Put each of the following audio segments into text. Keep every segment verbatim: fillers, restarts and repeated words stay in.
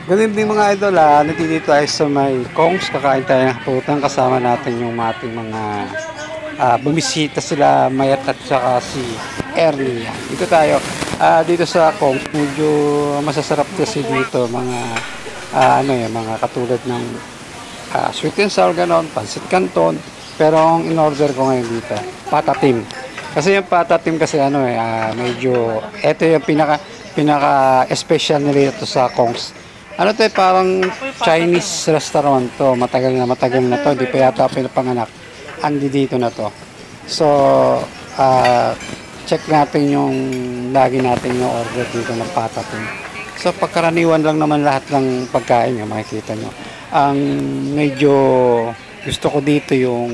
Good evening mga idol, ah, nandito tayo sa may Kongs, kakain tayo ng haputan, kasama natin yung ating mga ah, bumisita sila, Mayat at saka si Ernie. Dito tayo, ah, dito sa Kongs, medyo masasarap kasi dito, mga ah, ano yun, mga katulad ng ah, sweet and sour ganon, pansit canton, pero ang in-order ko ngayon dito, patatim. Kasi yung patatim kasi ano eh, ah, medyo, eto yung pinaka, pinaka-special nila ito sa Kongs. Ano to eh, parang Chinese restaurant to. Matagal na, matagal na to. Hindi pa yata pinapanganak. Andi dito na to. So, uh, check natin yung lagi natin yung order dito ng patatim. So, pagkaraniwan lang naman lahat ng pagkain nyo, makikita nyo. Ang medyo gusto ko dito yung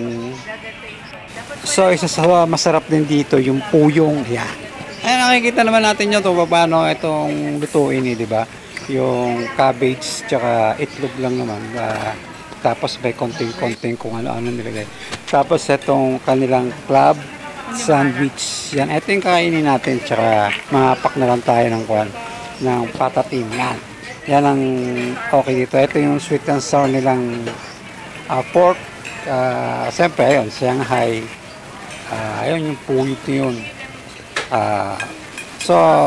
so, isa sa masarap din dito yung puyong. Yan. Ay, nakikita naman natin yun to, paano itong lutuin eh, di ba? Yung cabbage tsaka itlog lang naman, uh, tapos may konting-konting kung ano-ano nilagay, tapos itong kanilang club sandwich, yan, ito yung kakainin natin, tsaka mapak na lang tayo ng kwan, ng patatim, yan yan ang okay dito. Ito yung sweet and sour nilang uh, pork, uh, siyempre ayun, Shanghai, uh, ayun yung puyot yun, uh, so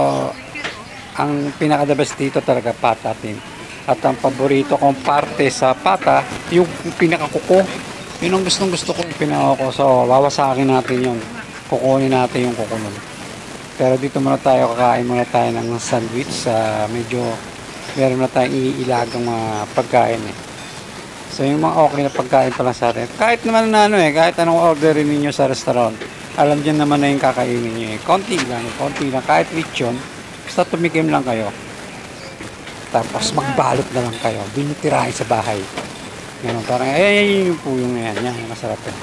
ang pinaka-the best dito talaga patatim. At ang paborito kong parte sa pata, yung pinaka-kuko. Yun ang gustong gusto ko, yung pinaka-kuko. So, wawasakin natin yun. Kukunin natin yung kuko nun. Pero dito muna tayo, kakain muna tayo ng sandwich. Uh, medyo meron na tayong iilagang mga pagkain eh. So, yung mga okay na pagkain pa lang sa atin. Kahit naman na ano eh, kahit anong orderin ninyo sa restaurant, alam dyan naman na yung kakainin nyo eh. Konti lang, konti lang. Kahit lechon, basta tumikim lang kayo, tapos magbalot na lang kayo, binitirahin sa bahay, ganun, parang ay yung puyong na yan, yan, masarap yan.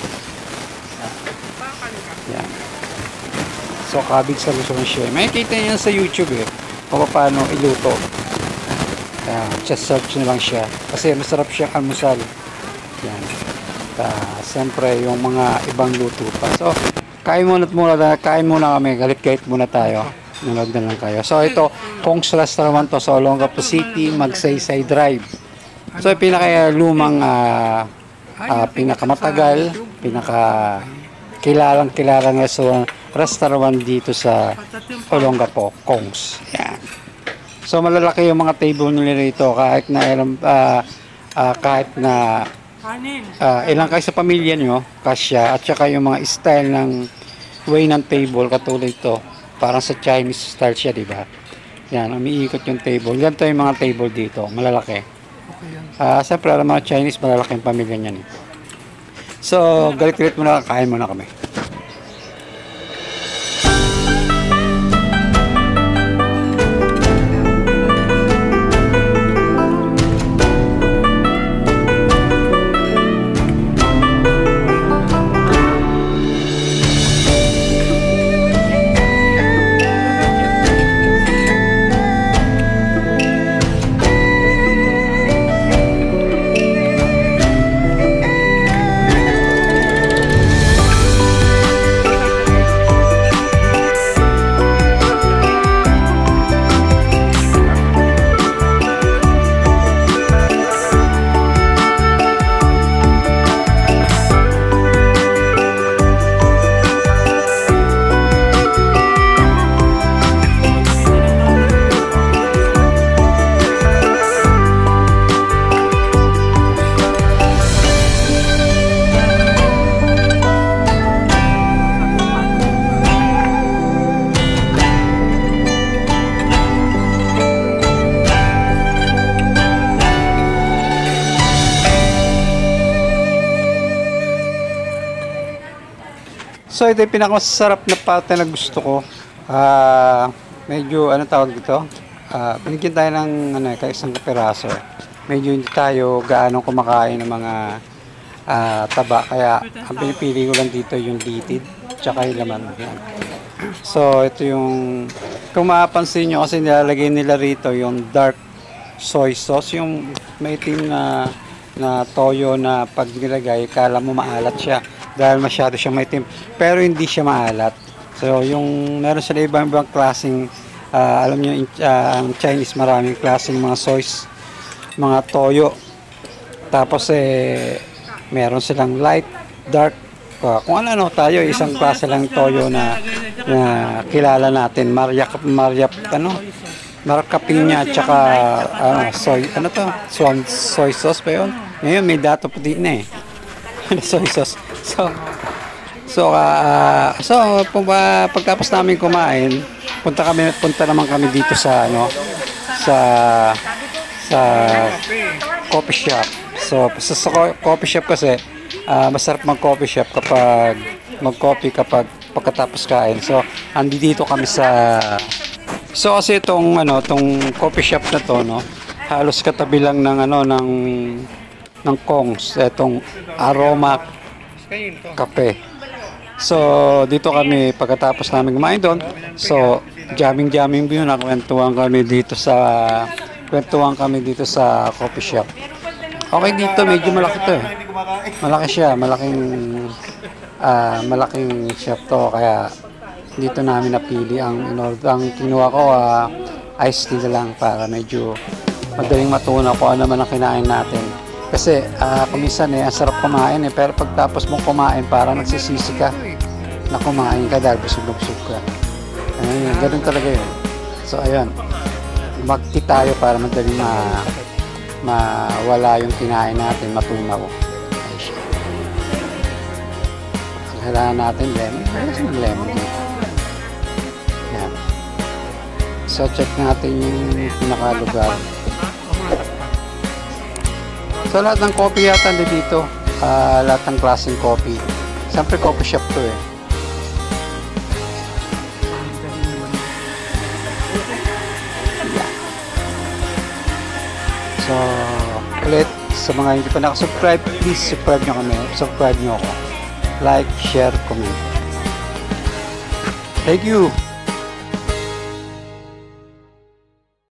Yan. So cabbage sa gusto ng siya, may kita yan sa YouTube eh, kung paano iluto. Yan, just search na lang siya, kasi masarap siyang almusal. Yan. Uh, siyempre yung mga ibang luto pa. So kain muna muna, kain muna kami, galit-galit muna tayo. Nanood na lang kayo. So ito, Kongs Restaurant to sa Olongapo City, Magsaysay Drive. So pinaka-lumang uh, uh, pinakamatagal, pinaka kilalang kilalang restaurant, restaurant dito sa Olongapo, Kongs. Yan. So malalaki yung mga table nila rito, kahit na ilang uh, uh, kahit na uh, ilang kayo sa pamilya nyo, kasya, at saka yung mga style ng way ng table katulad ito. Parang sa Chinese style siya, di ba? Yan, umiikot yung table. Ganito yung mga table dito, malalaki. Ah, uh, siyempre, alam mga Chinese, malalaki yung pamilya niyan. Eh. So, galit-galit muna, kain muna kami. So ito yung pinakamasarap na pata na gusto ko. Uh, medyo ano tawag dito? Uh, binigyan tayo ng ano, isang kapiraso. Medyo hindi tayo gaano kumakain ng mga uh, taba. Kaya ang pinipili ko lang dito yung litid tsaka yung laman. Yan. So ito yung, kung mapapansin nyo kasi nilalagay nila rito yung dark soy sauce. Yung maitim na, na toyo na pag nilagay, kala mo maalat siya. Dahil masyado siyang maitim, pero hindi siya maalat. So yung meron sila ibang ibang klaseng uh, alam niyo uh, ang Chinese, maraming klaseng mga soy mga toyo. Tapos eh, meron silang light, dark. Uh, kung ano-ano tayo, isang klase lang toyo na, na kilala natin. Maria, Maria, ano? Maracapina, tsaka uh, soy, ano to? Soy, soy sauce pa yun? Ngayon, may dato puti na eh. Soy sauce. So, so, uh, so pag, pagtapos namin kumain, punta kami, punta naman kami dito sa, ano, sa, sa coffee shop. So, sa, sa coffee shop kasi, uh, masarap mag-coffee shop kapag mag-coffee kapag pagkatapos kain. So, andi dito kami sa So kasi itong ano, tong coffee shop na to, no, halos katabi lang ng ano ng ng Kongs, itong Aroma Cafe. So dito kami pagkatapos namin kumain doon. So jamming-jamming yun, nakwentuhan kami dito sa kwentuhan kami dito sa coffee shop. Okay dito, medyo malaki to eh. Malaki siya, malaking uh, malaking shop to, kaya dito namin napili ang inorder. Ang kinuha ko uh, iced tea na lang para medyo madaling matunaw kung ano naman ang kinain natin. Kasi uh, kuminsan eh, ang sarap kumain eh, pero pagtapos mong kumain parang nagsisisi ka na kumain ka dahil busog-busog ka. Ayun, ganun talaga yun. So ayun, mag-tea tayo para madaling ma mawala yung kinain natin, matunaw. Kailangan natin lemon. Kailangan lemon dito. Yan. So check natin yung pinakalugar. So lahat ng coffee yata dito, uh, lahat ng klaseng coffee. Siyempre coffee shop to eh. Yeah. So ulit, sa mga hindi pa nakasubscribe, please subscribe nyo kami. Subscribe nyo ako. Like, share, comment. Thank you.